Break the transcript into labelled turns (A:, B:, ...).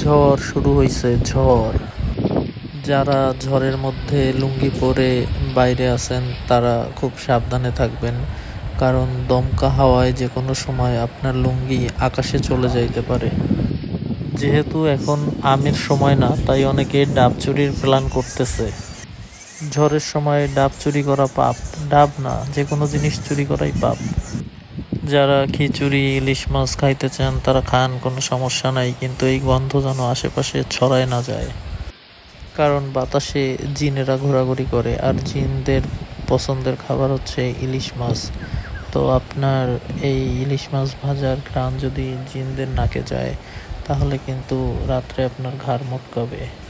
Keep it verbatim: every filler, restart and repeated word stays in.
A: ঝড় শুরু হইছে, ঝড়। যারা ঝড়ের মধ্যে লুঙ্গি পরে বাইরে আছেন তারা খুব সাবধানে থাকবেন, কারণ দমকা হাওয়ায় যে কোনো সময় আপনার লুঙ্গি আকাশে চলে যাইতে পারে। যেহেতু এখন আমের সময় না, তাই অনেকে ডাব চুরির প্ল্যান করতেছে। ঝড়ের সময় ডাব চুরি করা পাপ। ডাব না, যে কোনো জিনিস চুরি করাই পাপ। যারা খিচুড়ি ইলিশ মাছ খাইতে চান তারা খান, কোনো সমস্যা নাই, কিন্তু এই গন্ধ যেন আশেপাশে ছড়ায় না যায়, কারণ বাতাসে জিনেরা ঘোরাঘুরি করে, আর জিনদের পছন্দের খাবার হচ্ছে ইলিশ মাছ। তো আপনার এই ইলিশ মাছ ভাজার ঘ্রাণ যদি জিনদের নাকে যায়, তাহলে কিন্তু রাত্রে আপনার ঘাড় মটকাবে।